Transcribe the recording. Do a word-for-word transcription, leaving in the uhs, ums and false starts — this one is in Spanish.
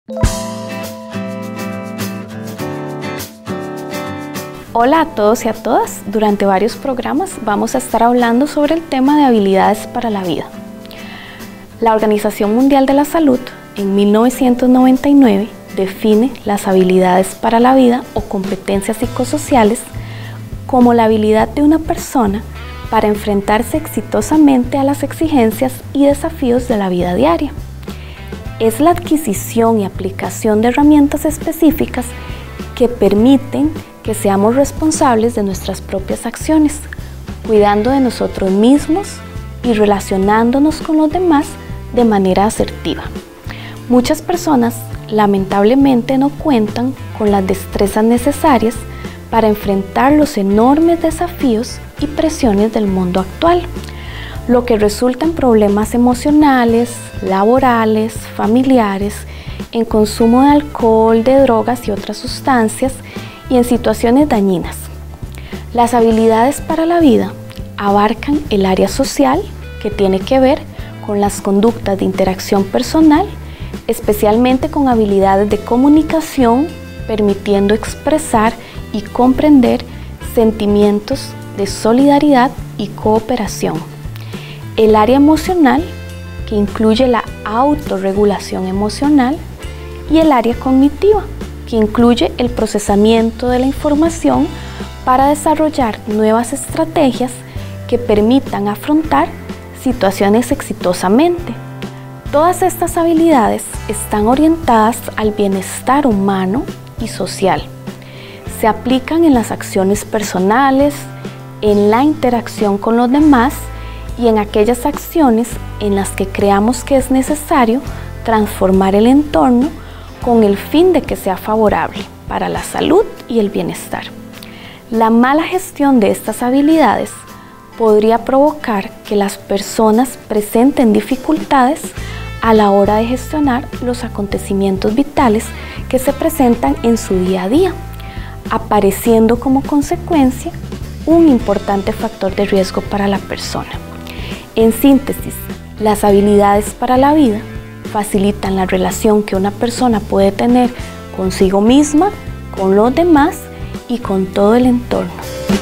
Hola a todos y a todas. Durante varios programas vamos a estar hablando sobre el tema de habilidades para la vida. La Organización Mundial de la Salud en mil novecientos noventa y nueve define las habilidades para la vida o competencias psicosociales como la habilidad de una persona para enfrentarse exitosamente a las exigencias y desafíos de la vida diaria. Es la adquisición y aplicación de herramientas específicas que permiten que seamos responsables de nuestras propias acciones, cuidando de nosotros mismos y relacionándonos con los demás de manera asertiva. Muchas personas lamentablemente no cuentan con las destrezas necesarias para enfrentar los enormes desafíos y presiones del mundo actual, lo que resulta en problemas emocionales, laborales, familiares, en consumo de alcohol, de drogas y otras sustancias, y en situaciones dañinas. Las habilidades para la vida abarcan el área social, que tiene que ver con las conductas de interacción personal, especialmente con habilidades de comunicación, permitiendo expresar y comprender sentimientos de solidaridad y cooperación. El área emocional, que incluye la autorregulación emocional, y el área cognitiva, que incluye el procesamiento de la información para desarrollar nuevas estrategias que permitan afrontar situaciones exitosamente. Todas estas habilidades están orientadas al bienestar humano y social. Se aplican en las acciones personales, en la interacción con los demás y en aquellas acciones en las que creamos que es necesario transformar el entorno con el fin de que sea favorable para la salud y el bienestar. La mala gestión de estas habilidades podría provocar que las personas presenten dificultades a la hora de gestionar los acontecimientos vitales que se presentan en su día a día, apareciendo como consecuencia un importante factor de riesgo para la persona. En síntesis, las habilidades para la vida facilitan la relación que una persona puede tener consigo misma, con los demás y con todo el entorno.